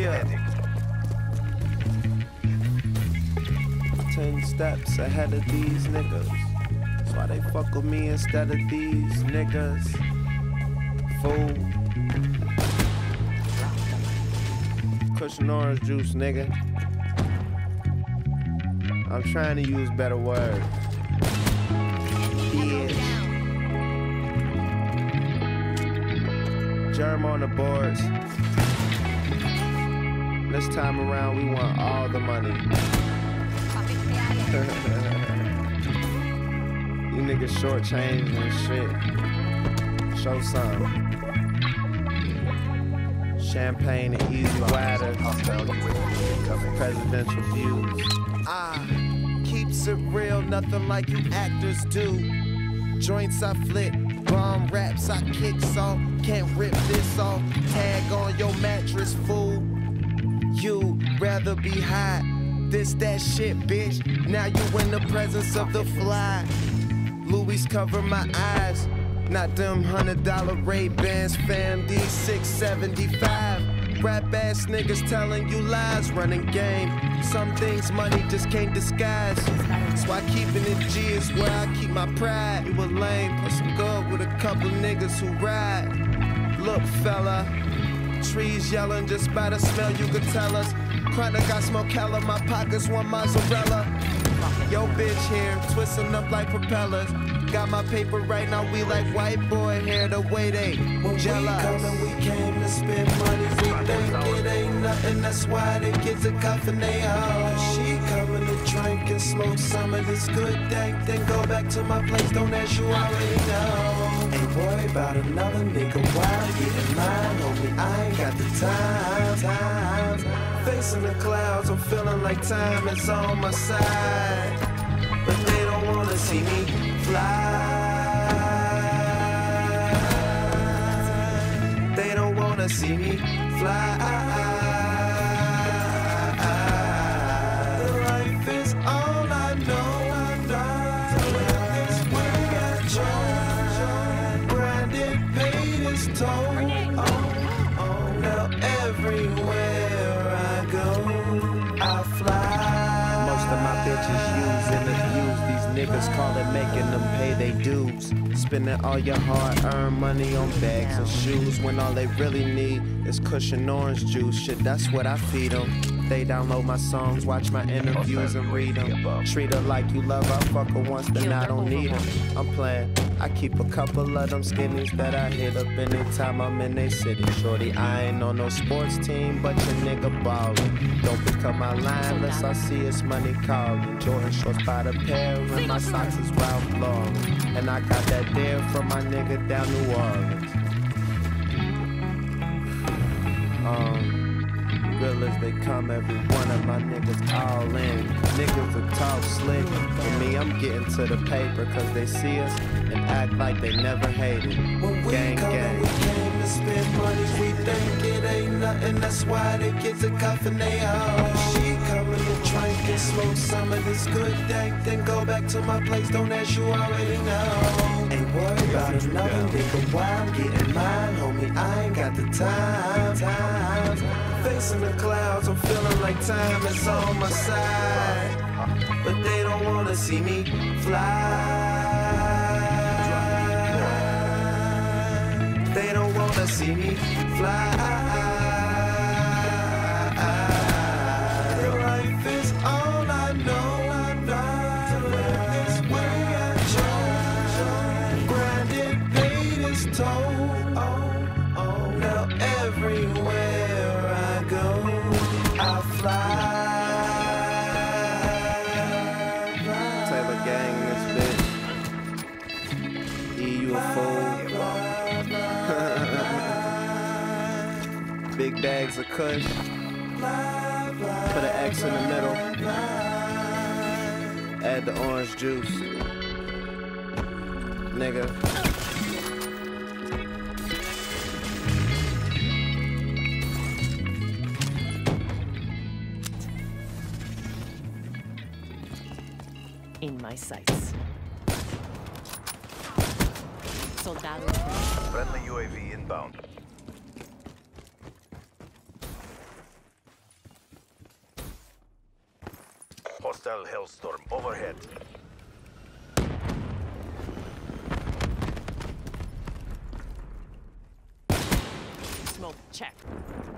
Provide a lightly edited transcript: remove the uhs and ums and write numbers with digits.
Yeah. 10 steps ahead of these niggas. That's why they fuck with me instead of these niggas. Fool. Cushion orange juice, nigga. I'm trying to use better words. Bitch. Germ on the boards. This time around, we want all the money. You niggas shortchanged and shit. Show some. Champagne and easy water. Presidential views. Keeps it real, nothing like you actors do. Joints I flip, bomb raps I kick off. Can't rip this off. Tag on your mattress, fool. You rather be high. This that shit, bitch. Now you in the presence of the fly. Louis cover my eyes. Not them $100 Ray-Bans, fam. These 675. Rap ass niggas telling you lies, running game. Some things money just can't disguise. That's why keeping it G is where I keep my pride. You a lame, plus I'm good with a couple niggas who ride. Look, fella, trees yelling just by the smell, you could tell us. Chronic, I smoke hella, my pockets want mozzarella. Yo, bitch here, twisting up like propellers. Got my paper right now, we like white boy hair, the way they jealous. When we come and we came to spend money, we think it ain't nothing, that's why they get the cuff and they all. She coming to drink and smoke some of this good dank, then go back to my place, don't ask, you already know. Ain't worry about another nigga while I'm getting mine, homie, I ain't got the time. Facing the clouds, I'm feeling like time is on my side. But they don't wanna see me fly. They don't wanna see me fly. The life is all I know. This way I try. Grinded, paid its toll. Now everywhere I go, I fly. Most of my bitches use and abuse. These niggas call it making them pay they dues. Spending all your hard-earned money on bags and shoes when all they really need is cushion orange juice. Shit, that's what I feed them. They download my songs, watch my interviews and read them. Treat her like you love her, fuck her once, then I don't need them. I'm playing. I keep a couple of them skinnies that I hit up anytime I'm in they city. Shorty, I ain't on no sports team, but your nigga ballin'. Don't pick up my line unless I see it's money calling. Jordan shorts by the pair, and my socks is Ralph Lauren. And I got that there from my nigga down New Orleans. Real as they come, every one of my niggas all in. Niggas will talk slick. For me, I'm getting to the paper, cause they see us and act like they never hated. When we gang, gang. We came to spend money, we think it ain't nothing, that's why they get the cuff and they all. She coming to drink and smoke some of this good dank, then go back to my place, don't ask, you already know. Ain't worried about another nigga while I'm getting mine, homie, I ain't got the time. Facing the clouds, I'm feeling like time is on my side. But they don't wanna see me fly. They don't wanna see me fly. Real life is all I know. This way I try. Grinded, paid its toll. Now everywhere I go, I fly. Taylor gang, this bitch. You a fool. Big bags of kush. Put an X in the middle. Add the orange juice. Nigga. In my sights. Soldado. Friendly UAV inbound. Hostile Hellstorm overhead. Smoke check.